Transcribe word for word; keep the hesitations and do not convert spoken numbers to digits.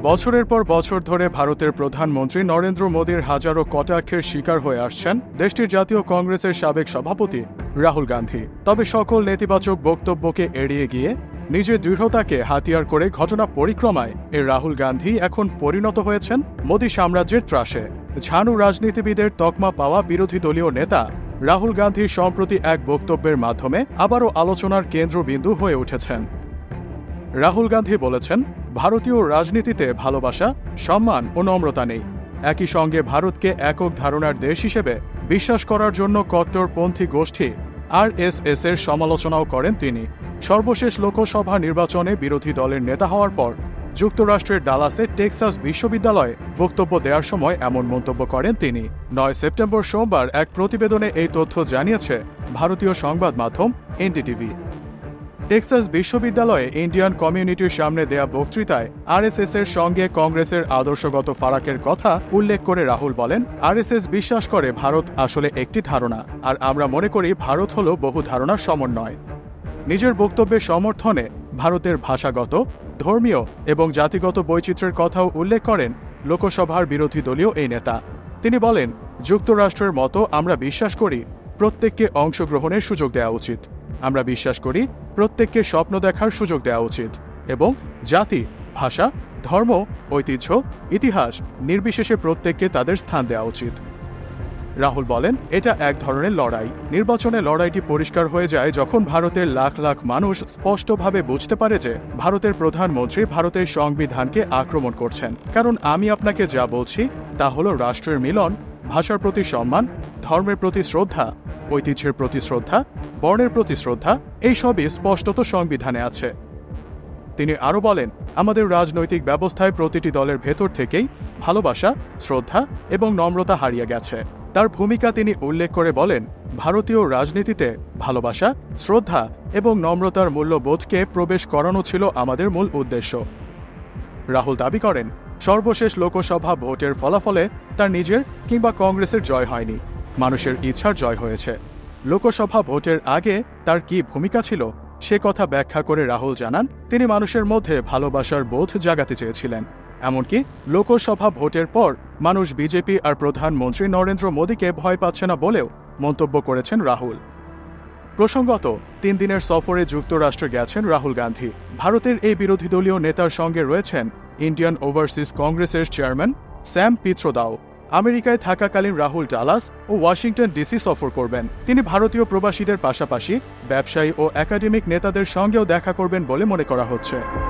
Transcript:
বছরের পর বছর ধরে ভারতের প্রধানমন্ত্রী নরেন্দ্র মোদীর হাজারো কটাক্ষের শিকার হয়ে আসছেন দেশটির জাতীয় কংগ্রেসের সাবেক সভাপতি রাহুল গান্ধী। তবে সকল নেতিবাচক বক্তব্যকে এড়িয়ে গিয়ে নিজের দৃঢ়তাকে হাতিয়ার করে ঘটনা পরিক্রমায় এ রাহুল গান্ধী এখন পরিণত হয়েছেন মোদী সাম্রাজ্যের ত্রাসে। ঝানু রাজনীতিবিদের তকমা পাওয়া বিরোধী দলীয় নেতা রাহুল গান্ধী সম্প্রতি এক বক্তব্যের মাধ্যমে আবারও আলোচনার কেন্দ্রবিন্দু হয়ে উঠেছেন। রাহুল গান্ধী বলেছেন, ভারতীয় রাজনীতিতে ভালোবাসা, সম্মান ও নম্রতা নেই। একই সঙ্গে ভারতকে একক ধারণার দেশ হিসেবে বিশ্বাস করার জন্য কট্টরপন্থী গোষ্ঠী আর এস এস এর সমালোচনাও করেন তিনি। সর্বশেষ লোকসভা নির্বাচনে বিরোধী দলের নেতা হওয়ার পর যুক্তরাষ্ট্রের ডালাসে টেক্সাস বিশ্ববিদ্যালয়ে বক্তব্য দেওয়ার সময় এমন মন্তব্য করেন তিনি। নয় সেপ্টেম্বর সোমবার এক প্রতিবেদনে এই তথ্য জানিয়েছে ভারতীয় সংবাদ মাধ্যম N D T V. Texas বিশ্ববিদ্যালয়ে ইন্ডিয়ান কমিউনিটির সামনে দেয়া বক্তৃতায় আর এস এস এর সঙ্গে কংগ্রেসের আদর্শগত ফারাকের কথা উল্লেখ করে রাহুল বলেন, আর এস এস বিশ্বাস করে ভারত আসলে একটি ধারণা, আর আমরা মনে করি ভারত হল বহু ধারণার সমন্বয়। নিজের বক্তব্যের সমর্থনে ভারতের ভাষাগত, ধর্মীয় এবং জাতিগত বৈচিত্র্যের কথাও উল্লেখ করেন লোকসভার বিরোধী দলীয় এই নেতা। তিনি বলেন, যুক্তরাষ্ট্রের মতো আমরা বিশ্বাস করি প্রত্যেককে অংশগ্রহণের সুযোগ দেওয়া উচিত। আমরা বিশ্বাস করি প্রত্যেককে স্বপ্ন দেখার সুযোগ দেওয়া উচিত এবং জাতি, ভাষা, ধর্ম, ঐতিহ্য, ইতিহাস নির্বিশেষে প্রত্যেককে তাদের স্থান দেওয়া উচিত। রাহুল বলেন, এটা এক ধরনের লড়াই। নির্বাচনে লড়াইটি পরিষ্কার হয়ে যায় যখন ভারতের লাখ লাখ মানুষ স্পষ্টভাবে বুঝতে পারে যে ভারতের প্রধানমন্ত্রী ভারতের সংবিধানকে আক্রমণ করছেন। কারণ আমি আপনাকে যা বলছি তা হলো রাষ্ট্রের মিলন, ভাষার প্রতি সম্মান, ধর্মের প্রতি শ্রদ্ধা, ঐতিহ্যের প্রতি শ্রদ্ধা, বর্ণের প্রতি শ্রদ্ধা, এই সবই স্পষ্টত সংবিধানে আছে। তিনি আরও বলেন, আমাদের রাজনৈতিক ব্যবস্থায় প্রতিটি দলের ভেতর থেকেই ভালোবাসা, শ্রদ্ধা এবং নম্রতা হারিয়ে গেছে। তার ভূমিকা তিনি উল্লেখ করে বলেন, ভারতীয় রাজনীতিতে ভালোবাসা, শ্রদ্ধা এবং নম্রতার মূল্যবোধকে প্রবেশ করানো ছিল আমাদের মূল উদ্দেশ্য। রাহুল দাবি করেন, সর্বশেষ লোকসভা ভোটের ফলাফলে তার নিজের কিংবা কংগ্রেসের জয় হয়নি, মানুষের ইচ্ছার জয় হয়েছে। লোকসভা ভোটের আগে তার কি ভূমিকা ছিল সে কথা ব্যাখ্যা করে রাহুল জানান, তিনি মানুষের মধ্যে ভালোবাসার বোধ জাগাতে চেয়েছিলেন। এমনকি লোকসভা ভোটের পর মানুষ বিজেপি আর প্রধানমন্ত্রী নরেন্দ্র মোদীকে ভয় পাচ্ছে না বলেও মন্তব্য করেছেন রাহুল। প্রসঙ্গত, তিন দিনের সফরে যুক্তরাষ্ট্রে গেছেন রাহুল গান্ধী। ভারতের এই বিরোধী দলীয় নেতার সঙ্গে রয়েছেন ইন্ডিয়ান ওভারসিজ কংগ্রেসের চেয়ারম্যান স্যাম পিত্রোদাও। আমেরিকায় থাকাকালীন রাহুল ডালাস ও ওয়াশিংটন ডিসি সফর করবেন। তিনি ভারতীয় প্রবাসীদের পাশাপাশি ব্যবসায়ী ও একাডেমিক নেতাদের সঙ্গেও দেখা করবেন বলে মনে করা হচ্ছে।